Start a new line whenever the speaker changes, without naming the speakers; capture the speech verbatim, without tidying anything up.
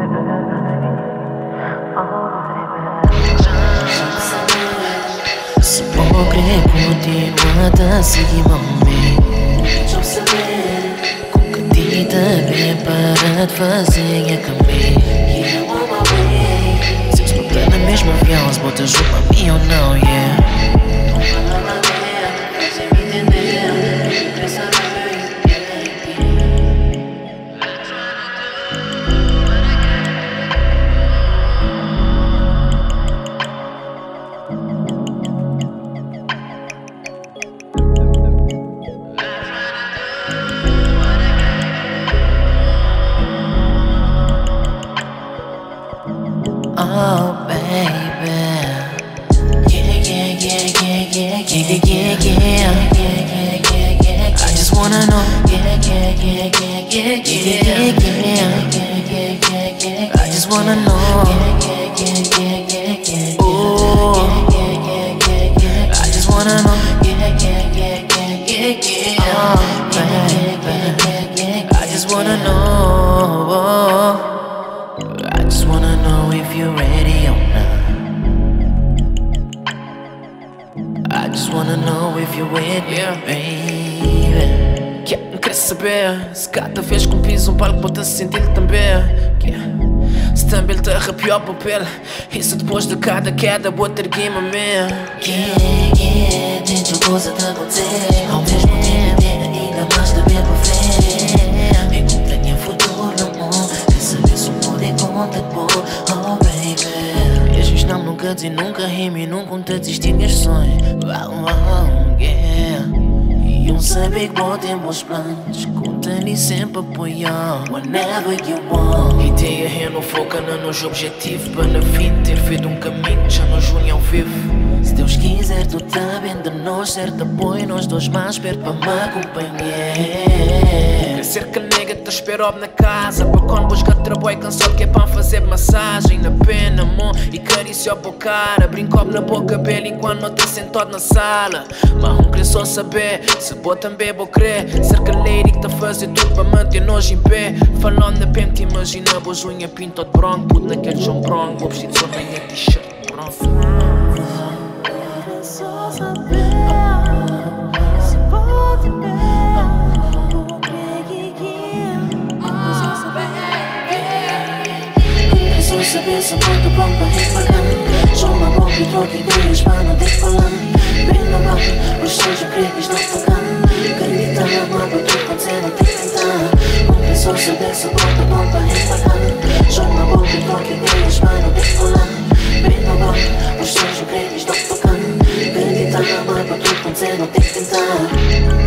Se vou querer continuar a seguir-me, com que ti também para de fazer a caminho. Se eu estou no mesmo avião, se botas junto a mim ou não, yeah. Oh baby, yeah, yeah, yeah, yeah, yeah, yeah, yeah, yeah, yeah, yeah. I just wanna know, yeah, yeah, yeah, yeah, yeah, yeah, yeah, yeah, yeah. I just wanna know, yeah, yeah, yeah, yeah, yeah. Oh, yeah, yeah, yeah, yeah. I just wanna know, yeah, yeah, yeah, yeah, yeah, yeah. Oh baby, I just wanna know. I just wanna know if you're ready or not. I just wanna know if you're with me, baby.
Yeah, não quer saber se cada vez que um piso um palco pode sentir também. Yeah. Se também ele te arrepiou o papel, isso depois de cada queda vou ter que me
Yeah, yeah, dentro coisa de acontecer. Ao mesmo tempo ter ainda mais de ver para frente. Me acompanha futuro no mundo, quer saber se o mundo é conta de boa. Oh baby, e a gente não nunca diz nunca rime, nunca desistir meus sonhos. Oh, oh, yeah. E um saber que vou ter bons planos, contando e sempre apoiar whenever you want.
Ideia é não focar nos objetivos, para na fim ter feito um caminho que já nos junha ao vivo.
Se Deus quiser, tu também de nós, certo apoio, nós dois mais perto para me acompanhar.
Quer ser que nega te espero na casa, para quando buscar trabalho cansado que é para fazer massagem na pena, amor, e carícia a cara, brinco na boca bela enquanto não te sentado na sala. Mas não queria só saber se vou também vou crer, ser que lady que tá fazer tudo para manter nós em pé. Falando na pente, imagina vos unha pinto de branco, puto naquele João Branco, vou vestir só minha t-shirt branco.
Só saber se pode ver o que só saber se muito bom para reparar. Só uma boca e troca ideias para não ter falando. Bem na boca, os seus empregos não pagando. Acredita na mão para tudo acontecer, não tem que tentar. Nunca só saber se muito bom para reparar. Só uma boca e troca ideias para não ter falando. Bem na boca, os seus empregos não pagando. Acredita na mão para tudo acontecer, não tem que tentar.